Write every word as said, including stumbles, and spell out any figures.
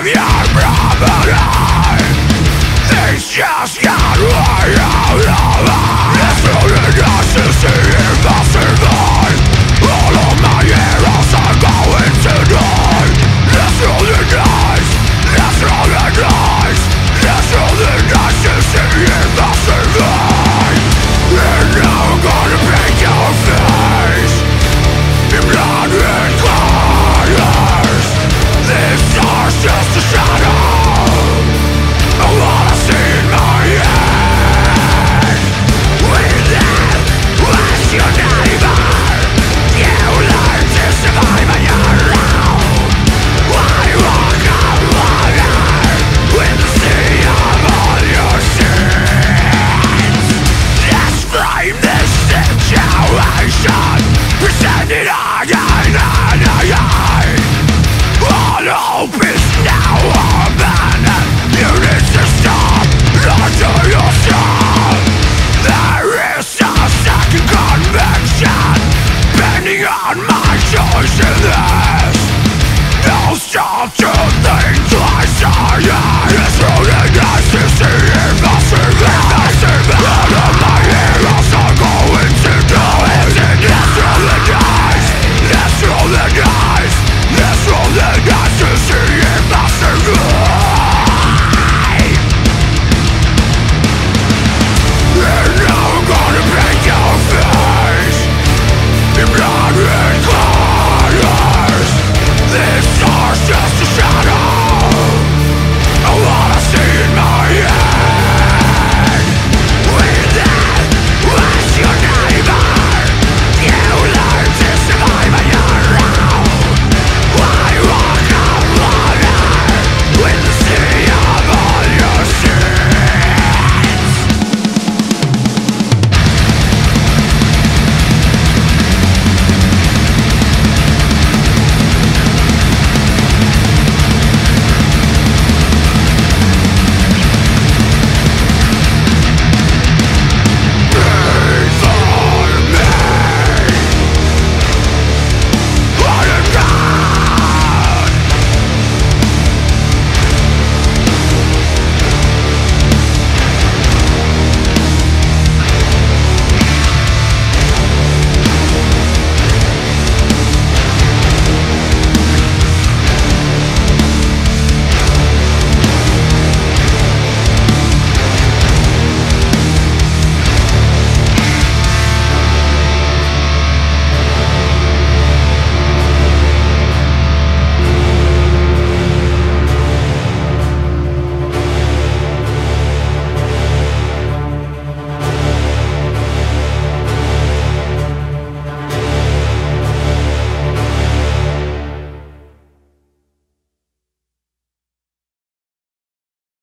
of your property. Things just got way out of hand. It's really nice to see if I survive. All of my heroes are going to die. It's really nice, it's really nice, it's really nice to see if I survive. And now I'm gonna paint your face in bloodred colors. This star's just a shadow of what I see in my head. With that, what's your neighbour? You learn to survive on your own. I walk on water with the sea of all your sins. Let's frame this situation, presented again and again. All hope is now abandoned. You need to stop, unto yourself. There is a second conviction pending on my choice in this. Don't stop to think twice.